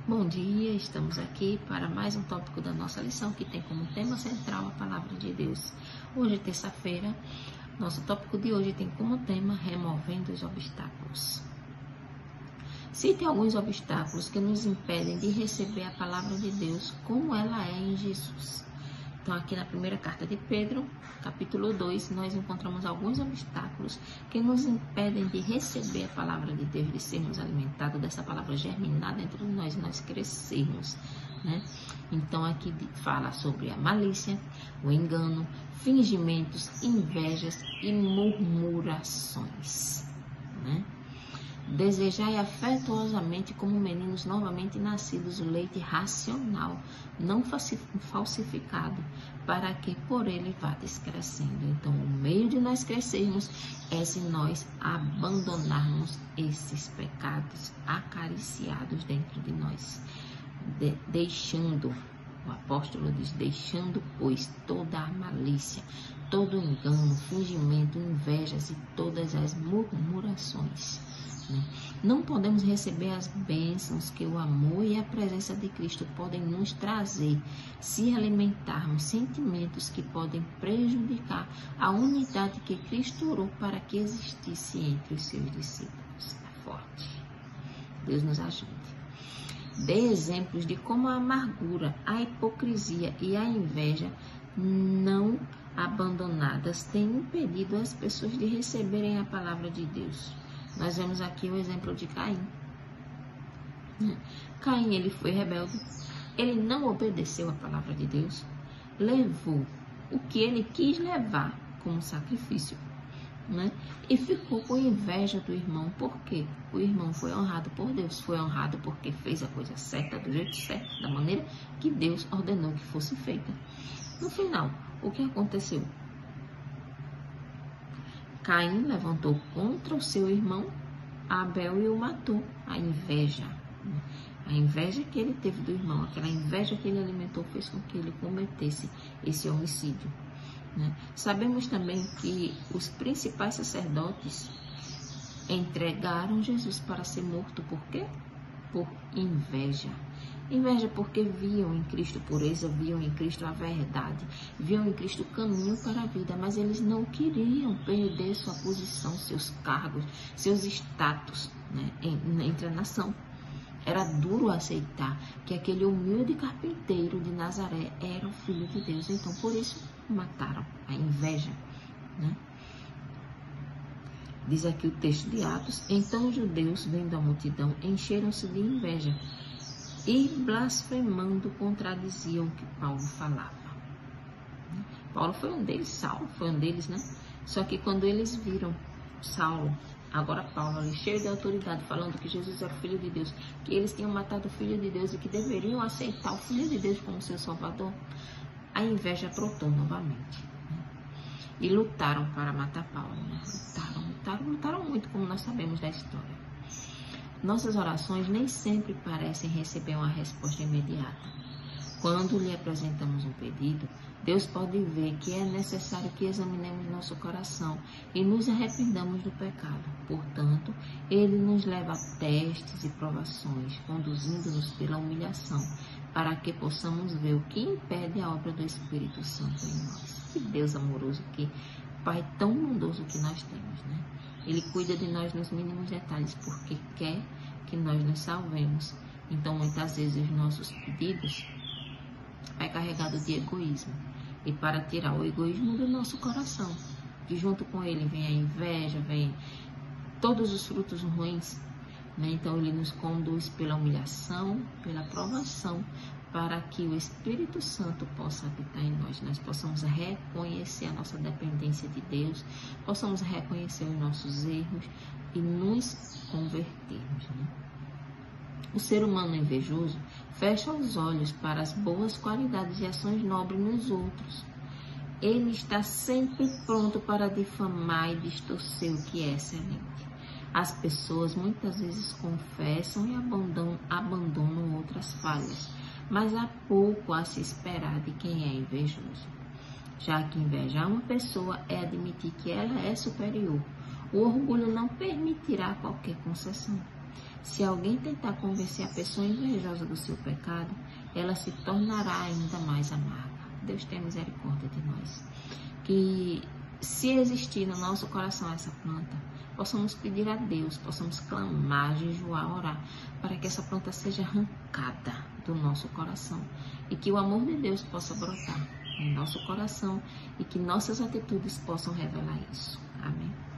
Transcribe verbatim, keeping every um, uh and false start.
Bom dia, estamos aqui para mais um tópico da nossa lição que tem como tema central a Palavra de Deus. Hoje é terça-feira, nosso tópico de hoje tem como tema removendo os obstáculos. Cite alguns obstáculos que nos impedem de receber a Palavra de Deus como ela é em Jesus. Então, aqui na primeira carta de Pedro, capítulo dois, nós encontramos alguns obstáculos que nos impedem de receber a palavra de Deus, de sermos alimentados dessa palavra germinada entre nós e nós crescermos, né? Então, aqui fala sobre a malícia, o engano, fingimentos, invejas e murmurações, né? Desejai afetuosamente como meninos novamente nascidos o leite racional, não falsificado, para que por ele vades crescendo. Então, o meio de nós crescermos é se nós abandonarmos esses pecados acariciados dentro de nós, de, deixando, o apóstolo diz, deixando, pois, toda a malícia, todo o engano, fingimento, invejas e todas as murmurações. Não podemos receber as bênçãos que o amor e a presença de Cristo podem nos trazer se alimentarmos sentimentos que podem prejudicar a unidade que Cristo orou para que existisse entre os seus discípulos. É forte. Deus nos ajude. Dê exemplos de como a amargura, a hipocrisia e a inveja não abandonadas têm impedido as pessoas de receberem a palavra de Deus. Nós vemos aqui o exemplo de Caim. Caim, ele foi rebelde, ele não obedeceu a palavra de Deus, levou o que ele quis levar como sacrifício, né? E ficou com inveja do irmão. Por quê? O irmão foi honrado por Deus, foi honrado porque fez a coisa certa, do jeito certo, da maneira que Deus ordenou que fosse feita. No final, o que aconteceu? Caim levantou contra o seu irmão Abel e o matou. A inveja, a inveja que ele teve do irmão, aquela inveja que ele alimentou fez com que ele cometesse esse homicídio, né? Sabemos também que os principais sacerdotes entregaram Jesus para ser morto. Por quê? Por inveja. Inveja porque viam em Cristo pureza, viam em Cristo a verdade, viam em Cristo o caminho para a vida, mas eles não queriam perder sua posição, seus cargos, seus status, né, entre a nação. Era duro aceitar que aquele humilde carpinteiro de Nazaré era o Filho de Deus, então por isso mataram. A inveja, né? Diz aqui o texto de Atos: então os judeus, vendo a multidão, encheram-se de inveja e blasfemando contradiziam o que Paulo falava. Paulo foi um deles, Saulo foi um deles, né? Só que quando eles viram Saulo, agora Paulo ali, cheio de autoridade, falando que Jesus era o Filho de Deus, que eles tinham matado o Filho de Deus e que deveriam aceitar o Filho de Deus como seu Salvador, a inveja brotou novamente, né? E lutaram para matar Paulo, né? Lutaram, lutaram, lutaram muito, como nós sabemos da história. Nossas orações nem sempre parecem receber uma resposta imediata. Quando lhe apresentamos um pedido, Deus pode ver que é necessário que examinemos nosso coração e nos arrependamos do pecado. Portanto, Ele nos leva a testes e provações, conduzindo-nos pela humilhação, para que possamos ver o que impede a obra do Espírito Santo em nós. Que Deus amoroso, que Pai tão bondoso que nós temos, né? Ele cuida de nós nos mínimos detalhes, porque quer que nós nos salvemos. Então, muitas vezes, os nossos pedidos vai carregado de egoísmo. E para tirar o egoísmo do nosso coração, que junto com ele vem a inveja, vem todos os frutos ruins, né? Então, ele nos conduz pela humilhação, pela provação, para que o Espírito Santo possa habitar em nós, nós possamos reconhecer a nossa dependência de Deus, possamos reconhecer os nossos erros e nos convertermos, né? O ser humano invejoso fecha os olhos para as boas qualidades e ações nobres nos outros. Ele está sempre pronto para difamar e distorcer o que é excelente. As pessoas muitas vezes confessam e abandonam, abandonam outras falhas, mas há pouco a se esperar de quem é invejoso. Já que invejar uma pessoa é admitir que ela é superior, o orgulho não permitirá qualquer concessão. Se alguém tentar convencer a pessoa invejosa do seu pecado, ela se tornará ainda mais amarga. Deus tenha misericórdia de nós. Que se existir no nosso coração essa planta, possamos pedir a Deus, possamos clamar, jejuar, orar, para que essa planta seja arrancada do nosso coração e que o amor de Deus possa brotar em nosso coração e que nossas atitudes possam revelar isso. Amém.